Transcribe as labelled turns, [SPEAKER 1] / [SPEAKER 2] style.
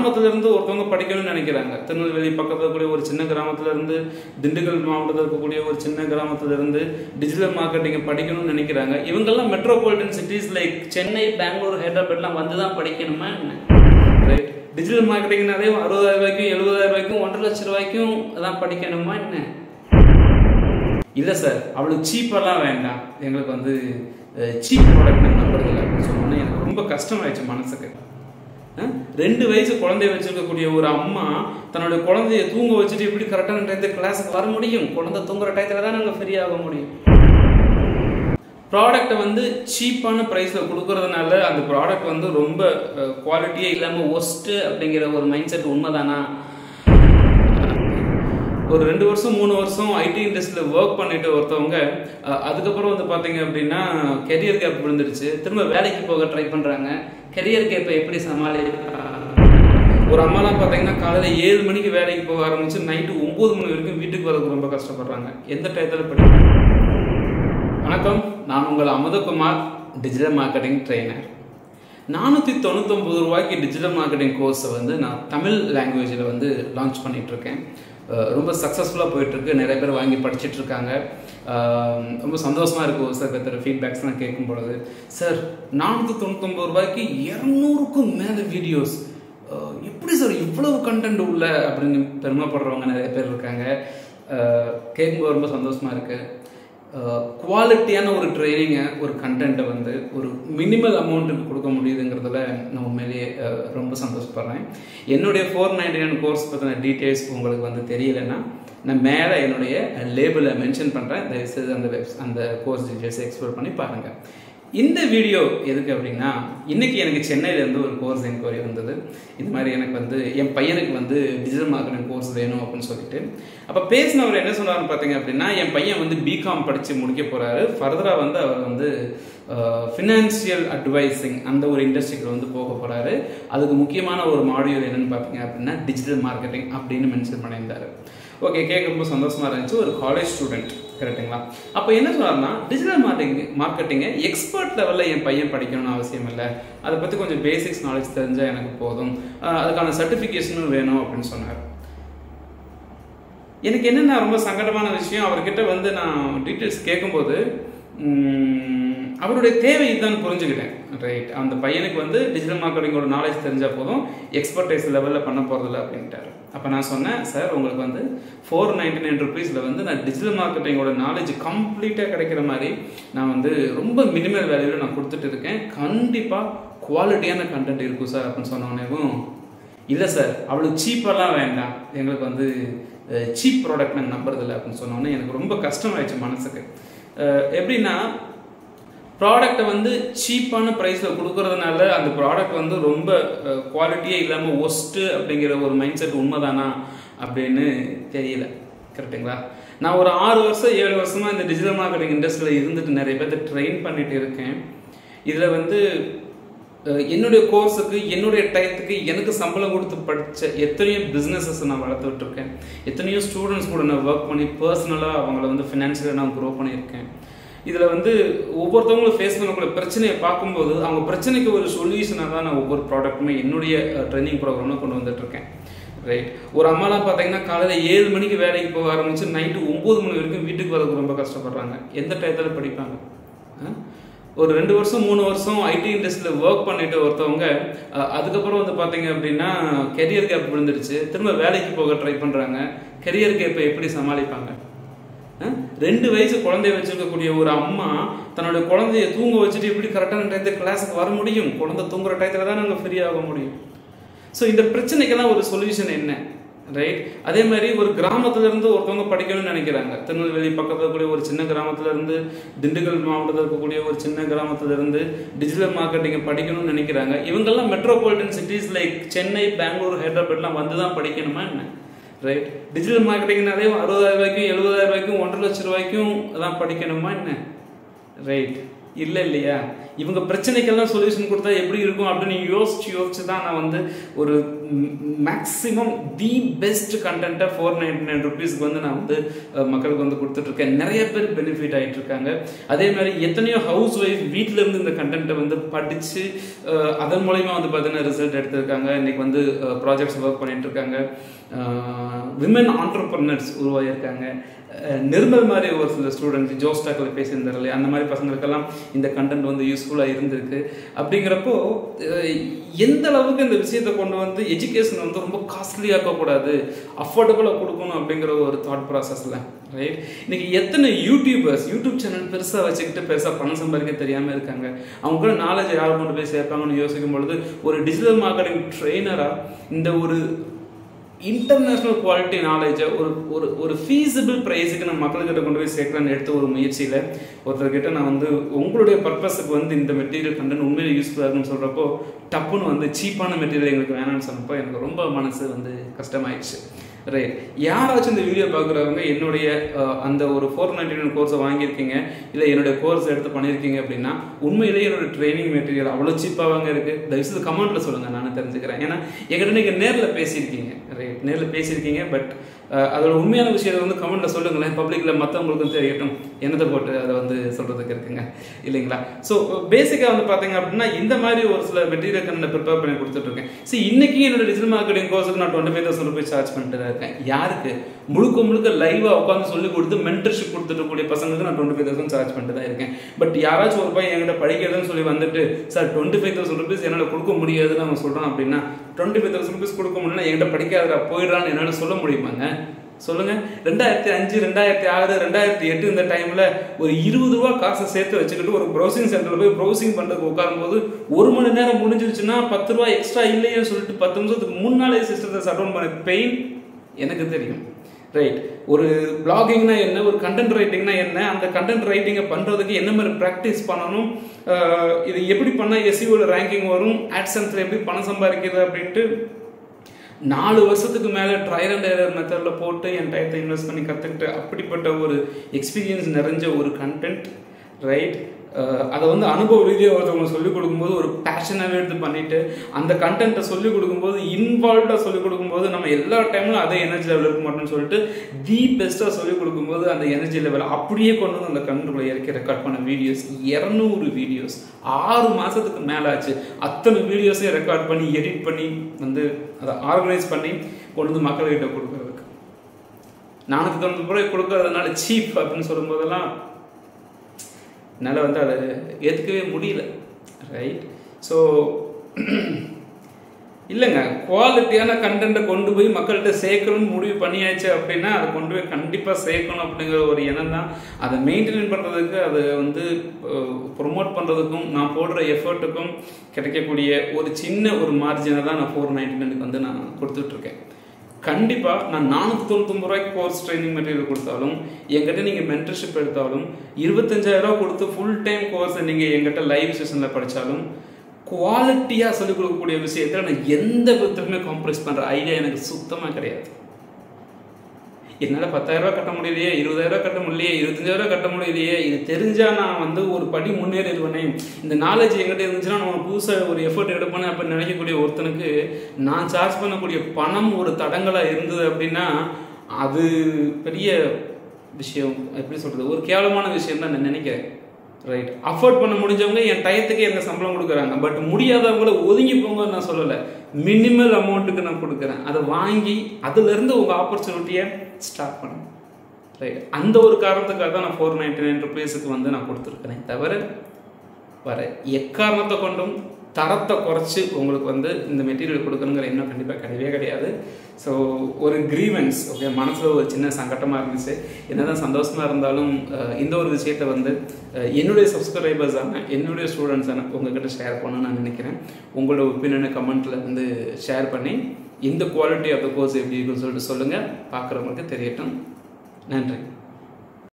[SPEAKER 1] கிராமத்திலிருந்து ஒருத்தவங்க படிக்கணும்னு நினைக்கிறாங்க. திருநெல்வேலி பக்கத்தில் இருக்கக்கூடிய ஒரு சின்ன கிராமத்திலிருந்து, திண்டுக்கல் மாவட்டத்தில் இருக்கக்கூடிய ஒரு சின்ன கிராமத்திலிருந்து டிஜிட்டல் மார்க்கெட்டிங்கை படிக்கணும்னு நினைக்கிறாங்க. இவங்கெல்லாம் metropolitan cities like Chennai, Bengaluru, ஹைதராபாத்லாம் வந்து தான் படிக்கணுமா என்ன? ரைட். டிஜிட்டல் மார்க்கெட்டிங்னாலே 60,000 ரூபாய்க்கும் 70,000 ரூபாய்க்கும் 1.5 லட்சம் ரூபாய்க்கும் தான் படிக்கணுமா என்ன? இல்லை சார், அவ்வளோ சீப்பெல்லாம் வேண்டாம், எங்களுக்கு வந்து சீப் ப்ராடக்ட் நாங்கள் நம்புறதில்லை அப்படின்னு சொன்னோன்னே எனக்கு ரொம்ப கஷ்டமாயிடுச்சு மனசுக்கு. 2 வயசு குழந்தைய வச்சிருக்கக்கூடிய ஒரு அம்மா தன்னுடைய குழந்தைய தூங்க வச்சுட்டு எப்படி கரெக்டான டயத்துக்கு கிளாஸுக்கு வர முடியும்? குழந்தை தூங்குற டயத்தில் தான் நாங்கள் ஃப்ரீ ஆக முடியும். ப்ராடக்டை வந்து சீப்பான ப்ரைஸில் கொடுக்கறதுனால அந்த ப்ராடக்ட் வந்து ரொம்ப குவாலிட்டியே இல்லாமல் ஒஸ்ட்டு அப்படிங்கிற ஒரு மைண்ட் செட் உண்மைதானா? ஒரு 2 வருஷம் 3 வருஷம் ஐடி இண்டஸ்ட்ரியில் ஒர்க் பண்ணிட்டு ஒருத்தவங்க அதுக்கப்புறம் வந்து பார்த்தீங்க அப்படின்னா கெரியர் கேப் விழுந்துருச்சு. திரும்ப வேலைக்கு போக ட்ரை பண்ணுறாங்க. கெரியர் கேப்பை எப்படி ஒரு அம்மாலாம் பார்த்தீங்கன்னா காலையில் 7 மணிக்கு வேலைக்கு போக ஆரம்பிச்சு நைட்டு 9 மணி வரைக்கும் வீட்டுக்கு வரதுக்கு ரொம்ப கஷ்டப்படுறாங்க. எந்த டயத்தில் படிப்பாங்க? வணக்கம், நான் உங்கள் அமுதகுமார், டிஜிட்டல் மார்க்கெட்டிங் ட்ரெயினர். 499 ரூபாய்க்கு டிஜிட்டல் மார்க்கெட்டிங் கோர்ஸை வந்து நான் தமிழ் லாங்குவேஜில் வந்து லான்ச் பண்ணிகிட்ருக்கேன். ரொம்ப சக்ஸஸ்ஃபுல்லாக போயிட்டுருக்கு. நிறைய பேர் வாங்கி படிச்சுட்டு இருக்காங்க. ரொம்ப சந்தோஷமாக இருக்குது ஒரு சில ஃபீட்பேக்ஸ்லாம் கேட்கும் பொழுது. சார், 499 ரூபாய்க்கு 200க்கும் மேலே வீடியோஸ், எப்படி சார் இவ்வளவு கண்டென்ட் உள்ள அப்படின்னு பெருமைப்படுறவங்க நிறைய பேர் இருக்காங்க. கேட்கும்போது ரொம்ப சந்தோஷமாக இருக்குது. குவாலிட்டியான ஒரு ட்ரைனிங்கை, ஒரு கண்டென்ட்டை வந்து ஒரு மினிமல் அமௌண்ட்டுக்கு கொடுக்க முடியுதுங்கிறதுல நான் உண்மையிலேயே ரொம்ப சந்தோஷப்படுறேன். என்னுடைய 499 கோர்ஸ் பற்றின டீட்டெயில்ஸ் உங்களுக்கு வந்து தெரியலைன்னா நான் மேலே என்னுடைய லேபிளை மென்ஷன் பண்ணுறேன். தயவுசெய்து அந்த கோர்ஸ் டீட்டெயில்ஸை எக்ஸ்ப்ளோர் பண்ணி பாருங்கள். இந்த வீடியோ எதுக்கு அப்படின்னா, இன்றைக்கி எனக்கு சென்னையிலேருந்து ஒரு கோர்ஸ் என்கொயரி வந்தது. இது மாதிரி எனக்கு வந்து என் பையனுக்கு வந்து டிஜிட்டல் மார்க்கெட்டிங் கோர்ஸ் வேணும் அப்படின்னு சொல்லிட்டு. அப்போ பேசினவர் என்ன சொன்னார்னு பார்த்தீங்க அப்படின்னா, என் பையன் வந்து பிகாம் படித்து முடிக்க போகிறாரு. ஃபர்தராக வந்து அவர் வந்து ஃபினான்ஷியல் அட்வைசிங் அந்த ஒரு இண்டஸ்ட்ரிக்கு வந்து போக போகிறாரு. அதுக்கு முக்கியமான ஒரு மாடியூல் என்னென்னு பார்த்தீங்க அப்படின்னா டிஜிட்டல் மார்க்கெட்டிங் அப்படின்னு மென்ஷன் பண்ணியிருந்தார். ஓகே, கேட்கும்போது சந்தோஷமாக இருந்துச்சு. ஒரு காலேஜ் ஸ்டூடெண்ட், கரெக்டுங்களா? அப்போ என்ன சொன்னார்னா, டிஜிட்டல் மார்க்கெட்டிங்கை எக்ஸ்பர்ட் லெவலில் என் பையன் படிக்கணும்னு அவசியம் இல்லை, அதை பற்றி கொஞ்சம் பேசிக்ஸ் நாலேஜ் தெரிஞ்சால் எனக்கு போதும், அதுக்கான சர்டிஃபிகேஷனும் வேணும் அப்படின்னு சொன்னார். எனக்கு என்னென்ன ரொம்ப சங்கடமான விஷயம், அவர்கிட்ட வந்து நான் டீட்டெயில்ஸ் கேட்கும்போது அவருடைய தேவை இதுதான் புரிஞ்சுக்கிட்டேன். ரைட், அந்த பையனுக்கு வந்து டிஜிட்டல் மார்க்கெட்டிங்கோட நாலேஜ் தெரிஞ்சால் போதும், எக்ஸ்பர்டைஸ் லெவலில் பண்ண போகிறதில்ல அப்படின்ட்டார். அப்போ நான் சொன்னேன், சார் உங்களுக்கு வந்து 499 ருபீஸில் வந்து நான் டிஜிட்டல் மார்க்கெட்டிங்கோட நாலேஜ் கம்ப்ளீட்டாக கிடைக்கிற மாதிரி நான் வந்து ரொம்ப மினிமல் வேல்யூவில் நான் கொடுத்துட்டு இருக்கேன். கண்டிப்பாக குவாலிட்டியான கண்டென்ட் இருக்கும் சார் அப்படின்னு சொன்னோடனேவும், இல்லை சார் அவ்வளோ சீப்பெல்லாம் வேண்டாம், எங்களுக்கு வந்து சீப் ப்ராடக்ட் நாங்கள் நம்புறதில்லை அப்படின்னு சொன்னோன்னே எனக்கு ரொம்ப கஷ்டமாயிடுச்சு மனசுக்கு. எப்படின்னா, ப்ராடக்டை வந்து சீப்பான ப்ரைஸில் கொடுக்கறதுனால அந்த ப்ராடக்ட் வந்து ரொம்ப குவாலிட்டியே இல்லாமல் ஒஸ்ட்டு அப்படிங்கிற ஒரு மைண்ட் செட் உண்மைதானா அப்படின்னு தெரியல. கரெக்டுங்களா? நான் ஒரு 6 வருஷம் 7 வருஷமாக இந்த டிஜிட்டல் மார்க்கெட்டிங் இண்டஸ்ட்ரியில் இருந்துட்டு நிறைய பேர்த்த ட்ரெயின் பண்ணிட்டு இருக்கேன். இதில் வந்து என்னுடைய கோர்ஸுக்கு, என்னுடைய டயத்துக்கு எனக்கு சம்பளம் கொடுத்து படித்த எத்தனையோ பிஸ்னஸஸ் நான் வளர்த்து விட்டுருக்கேன். எத்தனையோ ஸ்டூடெண்ட்ஸ் கூட நான் ஒர்க் பண்ணி பர்சனலாக அவங்கள வந்து ஃபினான்ஷியலாக நான் க்ரோ பண்ணியிருக்கேன். இதில் வந்து ஒவ்வொருத்தவங்களும் ஃபேஸ் பண்ணக்கூடிய பிரச்சனையை பார்க்கும்போது அவங்க பிரச்சனைக்கு ஒரு சொல்யூஷனாக தான் நான் ஒவ்வொரு ப்ராடக்ட்டுமே என்னுடைய ட்ரைனிங் ப்ரோக்ராமில் கொண்டு வந்துட்டுருக்கேன். ரைட், ஒரு அம்மாலாம் பார்த்தீங்கன்னா காலையில் 7 மணிக்கு வேலைக்கு போக ஆரம்பிச்சு நைட்டு 9 மணி வரைக்கும் வீட்டுக்கு வரதுக்கு ரொம்ப கஷ்டப்படுறாங்க. எந்த டயத்தில் படிப்பாங்க? ஒரு 2 வருஷம் 3 வருஷம் ஐடி இண்டஸ்ட்ரியில் ஒர்க் பண்ணிட்டு ஒருத்தவங்க அதுக்கப்புறம் வந்து பார்த்தீங்க அப்படின்னா கெரியர் கேப் விழுந்துருச்சு. திரும்ப வேலைக்கு போக ட்ரை பண்ணுறாங்க. கெரியர் கேப்பை எப்படி சமாளிப்பாங்க? 2 வயசு குழந்தைய வச்சிருக்கக்கூடிய ஒரு அம்மா தன்னுடைய குழந்தைய தூங்க வச்சுட்டு எப்படி கரெக்டான டயத்துக்கு கிளாஸுக்கு வர முடியும்? குழந்தை தூங்குற டயத்தில் தான் நாங்கள் ஃப்ரீ ஆக முடியும். ஸோ இந்த பிரச்சனைக்கெல்லாம் ஒரு சொல்யூஷன் என்ன? ரைட், அதே மாதிரி ஒரு கிராமத்திலிருந்து ஒருத்தவங்க படிக்கணும்னு நினைக்கிறாங்க. திருநெல்வேலி பக்கத்தில் இருக்கக்கூடிய ஒரு சின்ன கிராமத்திலிருந்து, திண்டுக்கல் மாவட்டத்தில் இருக்கக்கூடிய ஒரு சின்ன கிராமத்திலிருந்து டிஜிட்டல் மார்க்கெட்டிங்கை படிக்கணும்னு நினைக்கிறாங்க. இவங்கெல்லாம் metropolitan cities like Chennai, Bengaluru, ஹைதராபாத்லாம் வந்து தான் படிக்கணுமா என்ன? ரைட், டிஜிட்டல் மார்க்கெட்டிங்னாலே 60,000 ரூபாய்க்கும் 70,000 ரூபாய்க்கும் 1.5 லட்சம் ரூபாய்க்கும் தான் படிக்கணுமா என்ன? ரைட், இல்லை இல்லையா? இவங்க பிரச்சனைக்கெல்லாம் சொல்யூஷன் கொடுத்தா எப்படி இருக்கும் அப்படின்னு யோசிச்சு தான் நான் வந்து ஒரு மேக்ஸிமம் தி பெஸ்ட் கண்டென்ட்டை 499 ருபீஸ்க்கு வந்து நான் வந்து மக்களுக்கு வந்து கொடுத்துட்ருக்கேன். நிறைய பேர் பெனிஃபிட் ஆகிட்டு இருக்காங்க. அதே மாதிரி எத்தனையோ ஹவுஸ் ஒய்ஃப் வீட்டில் இருந்து இந்த கண்டென்ட்டை வந்து படித்து அதன் மூலயமா வந்து பார்த்தீங்கன்னா ரிசல்ட் எடுத்திருக்காங்க. இன்றைக்கி வந்து ப்ராஜெக்ட்ஸ் ஒர்க் பண்ணிட்டு இருக்காங்க. Women entrepreneurs உருவாகியிருக்காங்க. நிர்மல் மாதிரி ஒரு சில ஸ்டூடெண்ட்ஸ் ஜோஸ்டாக்கில் பேசியிருந்தார் இல்லையா, அந்த மாதிரி பசங்களுக்கெல்லாம் இந்த கண்டென்ட் வந்து யூஸ்ஃபுல்லாக இருந்திருக்கு. அப்படிங்கிறப்போ எந்த அளவுக்கு இந்த விஷயத்தை கொண்டு வந்து எஜுகேஷன் வந்து ரொம்ப காஸ்ட்லியாக்கக்கூடாது, அஃபோர்டபுளாக கொடுக்கணும் அப்படிங்கிற ஒரு தாட் ப்ராசஸில் ரைட். இன்னைக்கு எத்தனை யூடியூப் சேனல் பெருசாக வச்சுக்கிட்டு பெருசாக பணம் சம்பாதிக்க தெரியாமல் இருக்காங்க. அவங்க கூட நாலேஜ் யார் கொண்டு போய் சேர்ப்பாங்கன்னு யோசிக்கும் பொழுது ஒரு டிஜிட்டல் மார்க்கெட்டிங் ட்ரெயினராக இந்த ஒரு இன்டர்நேஷ்னல் குவாலிட்டி நாலேஜை ஒரு ஃபீஸிபிள் ப்ரைஸுக்கு நம்ம மக்கள்கிட்ட கொண்டு போய் சேர்க்கலான்னு எடுத்த ஒரு முயற்சியில் ஒருத்தர்கிட்ட நான் வந்து உங்களுடைய பர்பஸுக்கு வந்து இந்த மெட்டீரியல் கண்டென்ட் உண்மையிலே யூஸ்ஃபுல்லாக இருக்குன்னு சொல்கிறப்போ டப்புன்னு வந்து சீப்பான மெட்டீரியல் எங்களுக்கு வேணாம்னு சொன்னப்போ எனக்கு ரொம்ப மனசு வந்து கஷ்டமாயிடுச்சு. ரைட். யாராச்சும் இந்த வீடியோ பார்க்குறவங்க என்னுடைய அந்த ஒரு 499 கோர்ஸை வாங்கியிருக்கீங்க, இல்லை என்னுடைய கோர்ஸ் எடுத்து பண்ணியிருக்கீங்க அப்படின்னா உண்மையிலேயே என்னோட ட்ரைனிங் மெட்டீரியல் அவ்வளோ சீப்பாக இருக்குது. தயவுசெய்து கமெண்ட்டில் சொல்லுங்கள், நான் தெரிஞ்சுக்கிறேன். ஏன்னா எங்கிட்ட நீங்கள் நேரில் பேசியிருக்கீங்க, ரைட், நேரில் பேசியிருக்கீங்க. பட் அதோட உண்மையான விஷயத்தை வந்து கமெண்ட்டில் சொல்லுங்களேன், பப்ளிக்கில் மற்றவங்களுக்கும் தெரியட்டும். என்னத்தை போட்டு அதை வந்து சொல்கிறதுக்கு இருக்குங்க இல்லைங்களா. ஸோ பேசிக்காக வந்து பார்த்தீங்க அப்படின்னா இந்த மாதிரி ஒரு சில மெட்டீரியல் நான் ப்ரிப்பேர் பண்ணி கொடுத்துட்ருக்கேன். ஸோ இன்றைக்கி என்னோட டிஜிட்டல் மார்க்கெட்டிங் கோர்ஸுக்கு நான் 25,000 ரூபாய் சார்ஜ் பண்ணிட்டு தான் இருக்கேன். யாருக்கு? முழுக்க லைவாக உட்காந்து சொல்லி கொடுத்து மென்டர்ஷிப் கொடுத்துருக்கக்கூடிய பசங்களுக்கு நான் 25,000 சார்ஜ் பண்ணிட்டு தான் இருக்கேன். பட் யாராச்சும் ஒரு பையன் என்கிட்ட படிக்கிறதுன்னு சொல்லி வந்துட்டு சார் 25,000 ருபீஸ் என்னால் கொடுக்க முடியாதுன்னு அவன் சொல்கிறான் அப்படின்னா 25,000 ருபீஸ் கொடுக்க முடியலன்னா என்கிட்ட படிக்காதடா போயிடறான்னு என்னால் சொல்ல முடியுமாங்க? சொல்லுங்க. 2005, 2006, 2008 இந்த டைம்ல ஒரு 20 ரூபா காசை சேர்த்து வச்சுக்கிட்டு ஒரு ப்ரௌசிங் சென்டர்ல போய் ப்ரௌசிங் பண்றதுக்கு உட்காரும் போது 1 மணி நேரம் முடிஞ்சிருச்சுன்னா 10 ரூபா எக்ஸ்ட்ரா இல்லையே சொல்லிட்டு 10 நிமிஷத்துக்கு முன்னாலே சிஸ்டத்தை ஷட் டவுன் பண்ண பெயின் எனக்கு தெரியும். ரைட். ஒரு பிளாகிங்னா என்ன, ஒரு கண்டென்ட் ரைட்டிங்னா என்ன, அந்த கண்டென்ட் ரைட்டிங்கை பண்ணுறதுக்கு என்ன மாதிரி ப்ராக்டிஸ் பண்ணணும், இது எப்படி பண்ணால் எஸ்இஓல ரேங்கிங் வரும், ஆட்சன்ஸில் எப்படி பணம் சம்பாதிக்கிறது அப்படின்ட்டு 4 வருஷத்துக்கு மேலே ட்ரையல் அண்ட் எரர் மெத்தடில் போட்டு என் டயத்தை இன்வெஸ்ட் பண்ணி கற்றுக்கிட்டு அப்படிப்பட்ட ஒரு எக்ஸ்பீரியன்ஸ் நிறைஞ்ச ஒரு கண்டென்ட். ரைட். அதை வந்து அனுபவ ரீதியாக ஒருத்தவங்க சொல்லிக் கொடுக்கும்போது ஒரு பேஷனாகவே எடுத்து பண்ணிவிட்டு அந்த கண்டென்ட்டை சொல்லிக் கொடுக்கும்போது இன்வால்வ்டாக சொல்லிக் கொடுக்கும்போது நம்ம எல்லா டைம்லும் அதே எனர்ஜி லெவல் இருக்க மாட்டோம்னு சொல்லிட்டு தி பெஸ்ட்டாக சொல்லிக் கொடுக்கும்போது அந்த எனர்ஜி லெவல் அப்படியே கொண்டு வந்து அந்த கண்டென்ட்டுக்குள்ளே இறக்கி ரெக்கார்ட் பண்ண வீடியோஸ் 200 வீடியோஸ் 6 மாதத்துக்கு மேலே ஆச்சு. அத்தனை வீடியோஸையும் ரெக்கார்ட் பண்ணி எடிட் பண்ணி வந்து அதை ஆர்கனைஸ் பண்ணி கொண்டு வந்து மக்கள்கிட்ட கொடுக்குறதுக்கு 490 ரூபாய் கொடுக்கறதுனால சீப் அப்படின்னு சொல்லும்போதெல்லாம் என்னால் வந்து அதை ஏற்றுக்கவே முடியல. ரைட். ஸோ இல்லைங்க, குவாலிட்டியான கண்டென்ட்டை கொண்டு போய் மக்கள்கிட்ட சேர்க்கணும்னு முடிவு பண்ணியாச்சு அப்படின்னா அதை கொண்டு போய் கண்டிப்பாக சேர்க்கணும் அப்படிங்கிற ஒரு எண்ணம் தான். அதை மெயின்டைன் பண்ணுறதுக்கு, அதை வந்து ப்ரொமோட் பண்ணுறதுக்கும் நான் போடுற எஃபர்ட்டுக்கும் கிடைக்கக்கூடிய ஒரு சின்ன ஒரு மார்ஜினை தான் நான் 499 வந்து நான் கொடுத்துட்ருக்கேன். கண்டிப்பாக நான் 499 ரூபாய்க்கு கோர்ஸ் ட்ரைனிங் மெட்டீரியல் கொடுத்தாலும் எங்கிட்ட நீங்கள் மென்டர்ஷிப் எடுத்தாலும் 25,000 ரூபா கொடுத்து ஃபுல் டைம் கோர்ஸை நீங்கள் எங்கிட்ட லைவ் செஷனில் படித்தாலும் குவாலிட்டியாக சொல்லிக் கொடுக்கக்கூடிய விஷயத்தில் நான் எந்த விதத்துலையுமே காம்ப்ரமைஸ் பண்ணுற ஐடியா எனக்கு சுத்தமாக கிடையாது. என்னால் 10,000 ரூபா கட்ட முடியலையே, 20,000 ரூபா கட்ட முடியலையே, 25,000 ரூபா கட்ட முடியலையே, இது தெரிஞ்சால் நான் வந்து ஒரு படி முன்னேறிடுவேனே, இந்த நாலேஜ் எங்கிட்ட இருந்துச்சுன்னா நான் புதுசாக ஒரு எஃபர்ட் எடுப்பேனே அப்படின்னு நினைக்கக்கூடிய ஒருத்தனுக்கு நான் சார்ஜ் பண்ணக்கூடிய பணம் ஒரு தடங்களாக இருந்தது அப்படின்னா அது பெரிய விஷயம், எப்படி சொல்கிறது, ஒரு கேவலமான விஷயம் தான் நான் நினைக்கிறேன். ரைட். அஃபோர்ட் பண்ண முடிஞ்சவங்க என் டயத்துக்கு எனக்கு சம்பளம் கொடுக்குறாங்க. பட் முடியாதவங்கள ஒதுங்கி போங்கன்னு நான் சொல்லலை, மினிமல் அமௌண்ட்டுக்கு நான் கொடுக்குறேன். அதை வாங்கி அதுலேருந்து உங்கள் ஆப்பர்ச்சுனிட்டியை ஸ்டார்ட் பண்ணும். ரைட். அந்த ஒரு காரணத்துக்காக தான் நான் 499 ருபீஸுக்கு வந்து நான் கொடுத்துருக்கிறேன். தவிர வர எக்காரணத்தை கொண்டும் தரத்தை குறைச்சி உங்களுக்கு வந்து இந்த மெட்டீரியல் கொடுக்கணுங்கிற எண்ணம் கண்டிப்பாக கிடையவே கிடையாது. ஸோ ஒரு கிரீவன்ஸ், ஓகே, மனசில் ஒரு சின்ன சங்கட்டமாக இருந்துச்சு. என்னதான் சந்தோஷமாக இருந்தாலும் இந்த ஒரு விஷயத்தை வந்து என்னுடைய சப்ஸ்கிரைபர்ஸான என்னுடைய ஸ்டூடெண்ட்ஸான உங்கள்கிட்ட ஷேர் பண்ணணும்னு நான் நினைக்கிறேன். உங்களோட ஒப்பீனியனை கமெண்ட்டில் வந்து ஷேர் பண்ணி இந்த குவாலிட்டி ஆஃப் த கோர்ஸ் எப்படி இருக்குன்னு சொல்லிட்டு சொல்லுங்கள், பார்க்குறவங்களுக்கு தெரியட்டும். நன்றி.